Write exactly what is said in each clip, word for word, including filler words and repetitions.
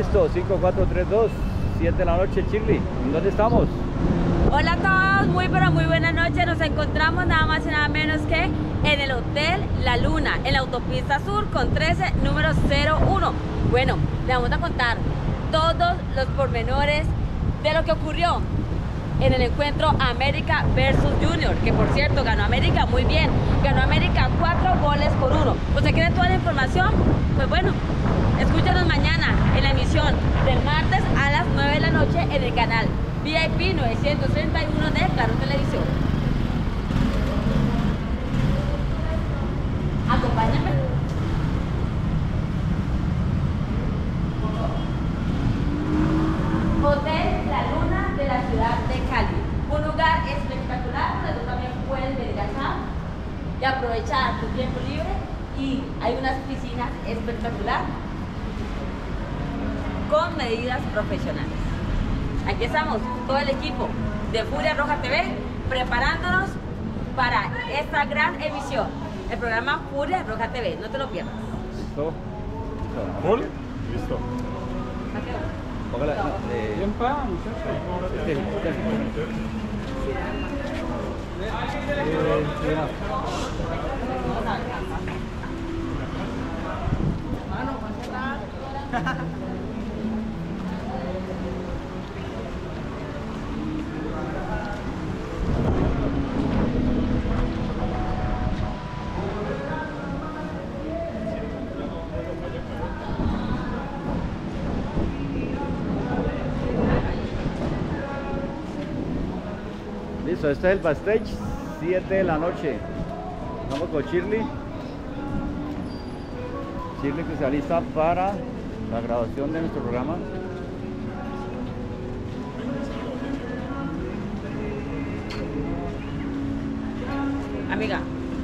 Listo, cinco, cuatro, tres, dos, siete de la noche, Shirley. ¿En dónde estamos? Hola a todos, muy pero muy buenas noches. Nos encontramos nada más y nada menos que en el Hotel La Luna, en la autopista sur con trece, número cero uno. Bueno, le vamos a contar todos los pormenores de lo que ocurrió en el encuentro América versus Junior, que por cierto ganó América muy bien, ganó América cuatro goles por uno. ¿Usted quiere toda la información? Pues bueno, escúchanos mañana en la emisión del martes a las nueve de la noche en el canal V I P novecientos treinta y uno de Claro Televisión. Acompáñame. Hotel La Luna de la ciudad de Cali. Un lugar espectacular donde tú también puedes venir acá y aprovechar tu tiempo libre. Y hay unas piscinas espectaculares con medidas profesionales. Aquí estamos, todo el equipo de Furia Roja T V, preparándonos para esta gran emisión. El programa Furia Roja T V, no te lo pierdas. Listo. ¿Full? Listo. Póngala, eh, Bien pa, muchachos. este, este. Eh, mira. Listo, este es el backstage, siete de la noche. Vamos con Shirley. Shirley que se alista para la grabación de nuestro programa. Amiga.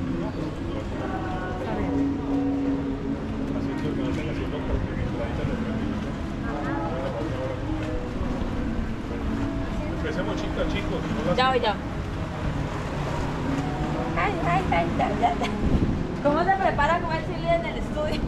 Empecemos, chicas, chicos. Ya voy, ya. Ay, ay, ay, ya, ya, ya. ¿Cómo se prepara comer chile en el estudio?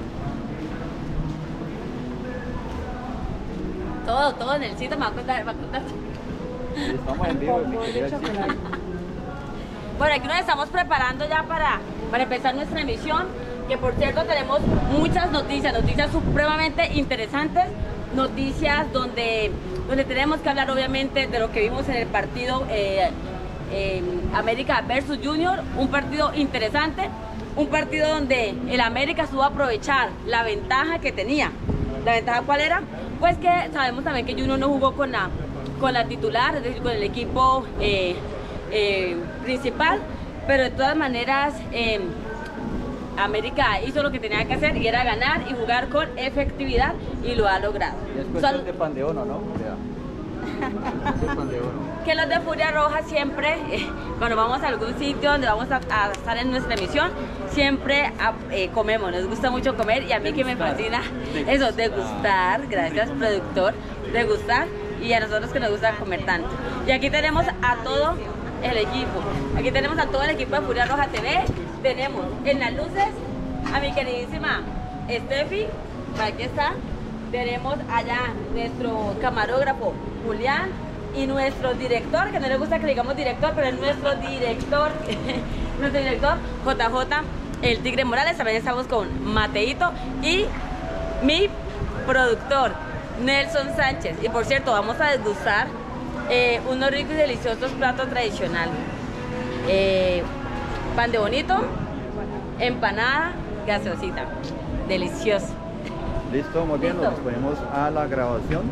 Todo, todo en el sitio me va a contar, me va a contar. Estamos en vivo, mi querida Shirley. Bueno, aquí nos estamos preparando ya para, para empezar nuestra emisión, que por cierto tenemos muchas noticias, noticias supremamente interesantes, noticias donde, donde tenemos que hablar obviamente de lo que vimos en el partido eh, eh, América versus Junior, un partido interesante, un partido donde el América supo aprovechar la ventaja que tenía. ¿La ventaja cuál era? Pues que sabemos también que Junior no jugó con la, con la titular, es decir, con el equipo eh, eh, principal, pero de todas maneras eh, América hizo lo que tenía que hacer y era ganar y jugar con efectividad y lo ha logrado. Y es cuestión de pan de oro, ¿no? O sea, es pan de oro. Que los de Furia Roja siempre, eh, cuando vamos a algún sitio donde vamos a, a estar en nuestra emisión, siempre a, eh, comemos, nos gusta mucho comer y a mí que me fascina eso, degustar, gracias productor, degustar, y a nosotros que nos gusta comer tanto. Y aquí tenemos a todo el equipo, aquí tenemos a todo el equipo de Furia Roja T V, tenemos en las luces a mi queridísima Steffi, aquí está, tenemos allá nuestro camarógrafo Julián, y nuestro director, que no le gusta que le digamos director, pero es nuestro director, nuestro director J J, el Tigre Morales. También estamos con Mateito y mi productor Nelson Sánchez. Y por cierto, vamos a degustar eh, unos ricos y deliciosos platos tradicionales. Eh, pan de bonito, empanada, gaseosita, delicioso. Listo, muy bien, nos disponemos a la grabación.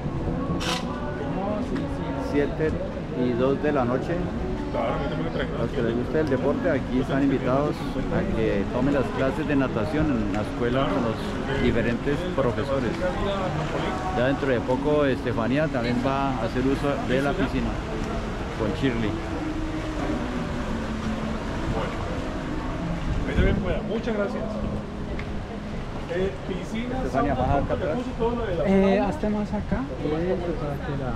siete y dos de la noche. Claro, a mí también me traen. A los que les guste el deporte, aquí están invitados a que tomen las clases de natación en la escuela con los diferentes profesores. Ya dentro de poco Estefanía también va a hacer uso de la piscina con Shirley. Bueno, ahí se ven, pues, muchas gracias. Eh, piscina, Estefanía, sauna, baja acá te atrás. puso todo lo de la Eh, sauna. hasta más acá. Eso, para que la...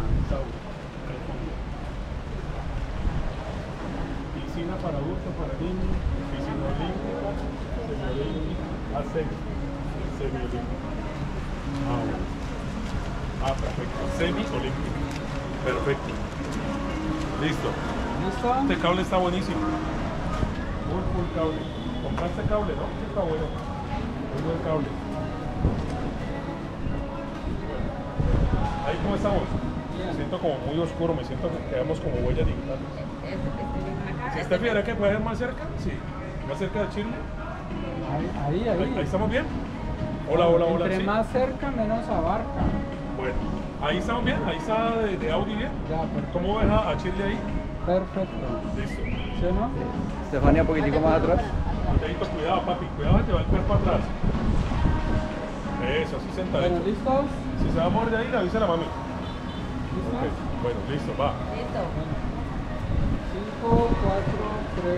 Piscina para adultos, para niños, piscina olímpica, semiolímpica, ascenso, semiolímpica. Ah, bueno. Ah, perfecto. Semi-olímpica. Perfecto. Listo. ¿Listo? Este cable está buenísimo. Full, full cable. ¿Compraste cable? No, este está bueno. Muy buen cable. Ahí, ¿cómo estamos? Me siento como muy oscuro, me siento que quedamos como huellas digitales. Si está bien, ¿era que puede ser más cerca? Sí. ¿Más cerca de Chile? Ahí, ahí, ahí. Ahí, ahí estamos bien. Hola, hola, hola. Entre ¿sí? más cerca, menos abarca. Bueno, ahí estamos bien, ahí está de, de audio bien. Ya, perfecto. ¿Cómo ves a, a Chile ahí? Perfecto. Listo. ¿Sí o no? Estefanía, un poquitico más atrás. Cuidadito, cuidado, papi, cuidado, te va el cuerpo atrás. Eso, así sentadito. Bueno, ¿listos? Si se va a mover de ahí, le avisa a la mami. ¿Listos? Ok, bueno, listo, va. Listo. cinco, cuatro, tres.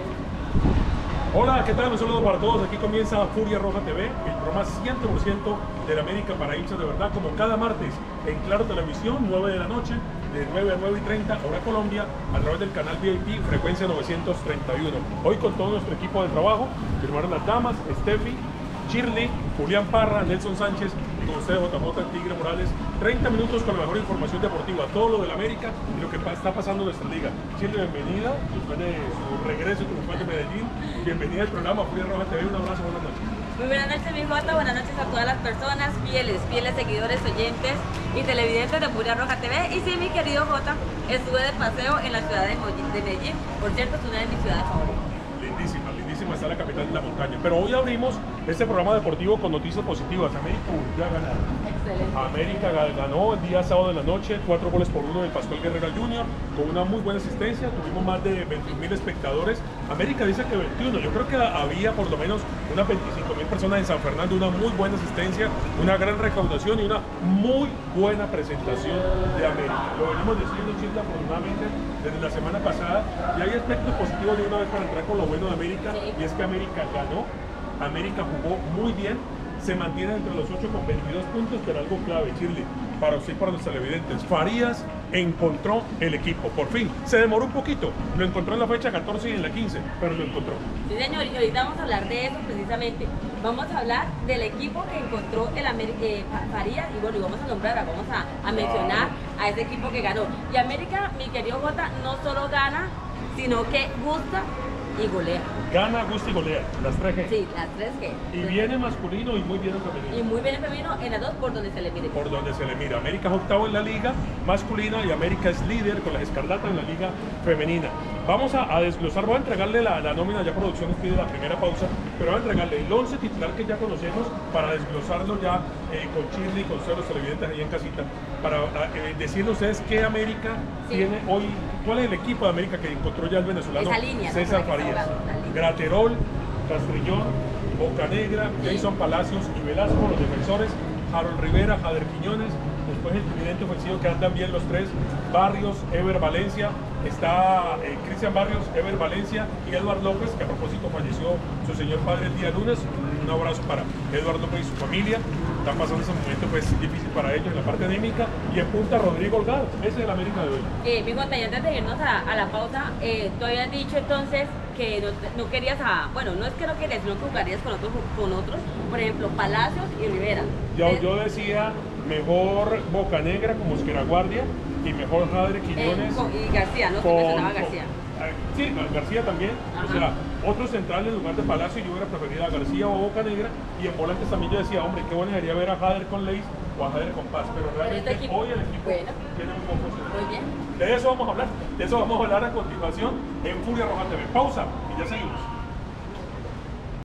Hola, ¿qué tal? Un saludo para todos. Aquí comienza Furia Roja T V, el programa cien por ciento de la América para hinchas de verdad, como cada martes en Claro Televisión, nueve de la noche, de nueve a nueve y treinta, hora Colombia, a través del canal V I P, frecuencia novecientos treinta y uno. Hoy con todo nuestro equipo de trabajo, firmaron las damas, Steffi, Shirley, Julián Parra, Nelson Sánchez, y con ustedes J J Tigre Morales. treinta minutos con la mejor información deportiva, todo lo del América y lo que está pasando en nuestra liga. Shirley, bienvenida, después de su regreso como fan de Medellín. Bienvenida al programa Furia Roja T V, un abrazo, buenas noches. Muy buenas noches, mi Jota. Buenas noches a todas las personas, fieles, fieles seguidores, oyentes y televidentes de Furia Roja T V. Y sí, mi querido Jota, estuve de paseo en la ciudad de Medellín. Por cierto, es una de mis ciudades favoritas. Lindísima, lindísima está la capital de la montaña. Pero hoy abrimos este programa deportivo con noticias positivas. América volvió a ganar. Excelente. América ganó el día sábado de la noche, cuatro goles por uno del Pascual Guerrero junior, con una muy buena asistencia. Tuvimos más de veintiún mil espectadores. América dice que veintiuno. Yo creo que había por lo menos unas veinticinco mil personas en San Fernando. Una muy buena asistencia, una gran recaudación y una muy buena presentación de América. Lo venimos diciendo, Chile, afortunadamente desde la semana pasada. Y hay aspectos positivos de una vez para entrar con lo bueno de América. Sí. Y es que América ganó. América jugó muy bien. Se mantiene entre los ocho con veintidós puntos, pero algo clave, Shirley, para usted y para los televidentes. Farías encontró el equipo, por fin. Se demoró un poquito, lo encontró en la fecha catorce y en la quince, pero lo encontró. Sí, señor, y ahorita vamos a hablar de eso precisamente. Vamos a hablar del equipo que encontró el América eh, Farías, y bueno, y vamos a nombrar, vamos a, a mencionar a ese equipo que ganó. Y América, mi querido Jota, no solo gana, sino que gusta y golea. Gana, gusta y golea, las tres G. Sí, las tres G. Y viene masculino y muy bien en femenino. Y muy bien en femenino en las dos por donde se le mire. Por donde se le mira. América es octavo en la liga masculina y América es líder con las escarlatas en la liga femenina. Vamos a, a desglosar, voy a entregarle la, la nómina, ya producción nos pide la primera pausa, pero voy a entregarle el once titular que ya conocemos para desglosarlo ya eh, con Shirley, con todos los televidentes ahí en casita, para eh, decirle a ustedes qué América sí. tiene hoy, cuál es el equipo de América que encontró ya el venezolano Esa línea, César ¿no? Farías. Hablando, Graterol, Castrillón, Bocanegra, Jason Palacios y Velasco, los defensores, Harold Rivera, Jader Quiñones, después el tridente ofensivo que andan bien los tres, Barrios, Ever Valencia, está eh, Cristian Barrios, Ever Valencia y Eduard López, que a propósito falleció su señor padre el día lunes. Un abrazo para Eduard López y su familia. Están pasando ese momento pues difícil para ellos en la parte anímica. Y en punta Rodrigo Holgado, ese es el América de hoy. Eh, mi Jota, y antes de irnos a, a la pausa, eh, tú habías dicho entonces que no, no querías a, bueno, no es que no querías, sino que jugarías con otros, con otros, por ejemplo, Palacios y Rivera. Yo, Eh, yo decía mejor Bocanegra como Guardia y mejor Jader Quiñones. Eh, con- y García, ¿no? con- Que mencionaba García. con- eh, sí, García también. Ajá. O sea, otro central en lugar de Palacio, yo hubiera preferido a García o Bocanegra. Y en volantes también yo decía, hombre, qué bueno sería ver a Jader con Leis o a Jader con Paz. Pero realmente este equipo- hoy el equipo bueno. tiene un poco de... Muy bien. De eso vamos a hablar. De eso vamos a hablar a continuación en Furia Roja T V. Pausa y ya seguimos.